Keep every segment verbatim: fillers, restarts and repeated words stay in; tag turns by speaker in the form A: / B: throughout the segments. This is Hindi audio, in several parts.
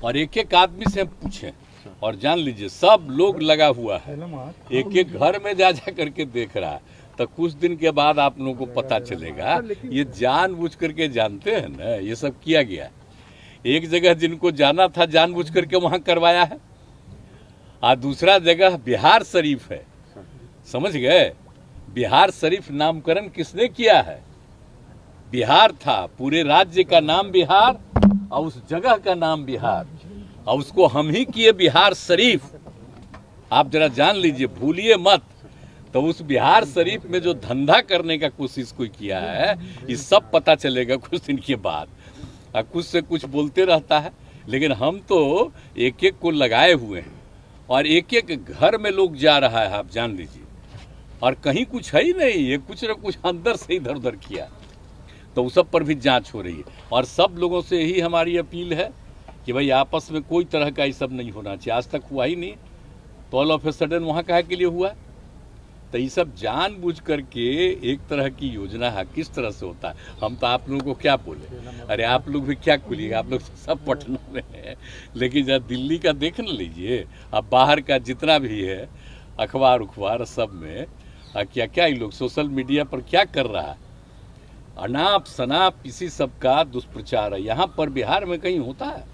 A: और एक एक आदमी से हम पूछें और जान लीजिए सब लोग लगा हुआ है, एक एक घर में जा जा करके देख रहा है। तो कुछ दिन के बाद आप लोगों को पता चलेगा ये जानबूझ करके जानते हैं ना, ये सब किया गया। एक जगह जिनको जाना था जानबूझ करके वहां करवाया है, और दूसरा जगह बिहार शरीफ है, समझ गए। बिहार शरीफ नामकरण किसने किया है? बिहार था, पूरे राज्य का नाम बिहार और उस जगह का नाम बिहार, और उसको हम ही किए बिहार शरीफ। आप जरा जान लीजिए, भूलिए मत। तो उस बिहार शरीफ में जो धंधा करने का कोशिश कोई किया है, ये सब पता चलेगा कुछ दिन के बाद। और कुछ से कुछ बोलते रहता है, लेकिन हम तो एक एक को लगाए हुए हैं और एक एक घर में लोग जा रहा है, आप जान लीजिए। और कहीं कुछ है ही नहीं, ये कुछ न कुछ अंदर से इधर उधर किया। तो उस सब पर भी जांच हो रही है और सब लोगों से यही हमारी अपील है कि भाई आपस में कोई तरह का ये सब नहीं होना चाहिए। आज तक हुआ ही नहीं, तो ऑल ऑफ ए सडन वहाँ काहे के लिए हुआ? तो ये सब जानबूझ करके एक तरह की योजना है, किस तरह से होता है। हम तो आप लोगों को क्या बोले, अरे आप लोग भी क्या बोलिएगा, आप लोग सब पटना में हैं, लेकिन जब दिल्ली का देख न लीजिए, अब बाहर का जितना भी है अखबार उखबार सब में आ, क्या क्या ये लोग सोशल मीडिया पर क्या कर रहा है, अनाप शनाप इसी सब का दुष्प्रचार है। यहाँ पर बिहार में कहीं होता है?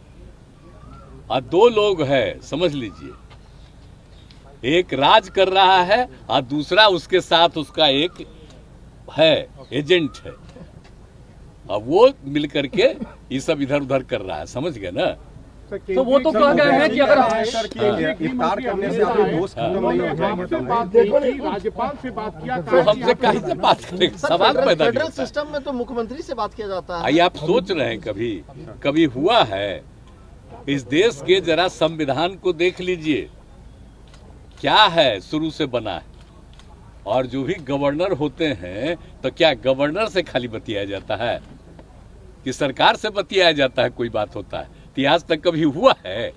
A: और दो लोग हैं, समझ लीजिए, एक राज कर रहा है और दूसरा उसके साथ उसका एक है एजेंट है, और वो मिलकर के ये सब इधर उधर कर रहा है, समझ गए ना।
B: तो वो तो कह गए हैं कि अगर
C: इफ्तार करने से आपके दोस्त खत्म नहीं हो जाएंगे।
B: राज्यपाल से बात किया,
A: तो हमसे कहीं से बात करेंगे, सवाल पैदा नहीं होता।
D: सिस्टम में तो मुख्यमंत्री से बात किया जाता है।
A: आइए आप सोच रहे हैं कभी कभी हुआ है? इस देश के जरा संविधान को देख लीजिए, क्या है, शुरू से बना है। और जो भी गवर्नर होते हैं, तो क्या गवर्नर से खाली बतियाया जाता है कि सरकार से बतियाया जाता है? कोई बात होता है तो आज तक कभी हुआ है?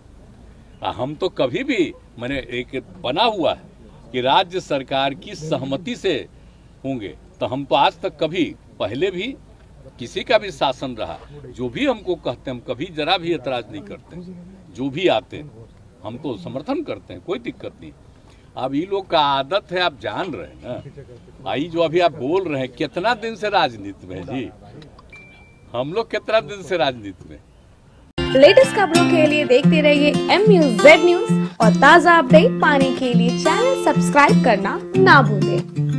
A: हम तो कभी भी, मैंने एक बना हुआ है कि राज्य सरकार की सहमति से होंगे, तो हम तो आज तक कभी, पहले भी किसी का भी शासन रहा, जो भी हमको कहते हैं हम कभी जरा भी एतराज नहीं करते। जो भी आते हैं हम तो समर्थन करते हैं, कोई दिक्कत नहीं। अब ये लोग का आदत है, आप जान रहे हैं ना। आई जो अभी आप बोल रहे हैं, कितना दिन से राजनीति में जी, हम लोग कितना दिन से राजनीति में।
E: लेटेस्ट खबरों के लिए देखते रहिए एम न्यूज़ जेड न्यूज़ और ताज़ा अपडेट पाने के लिए चैनल सब्सक्राइब करना ना भूलें।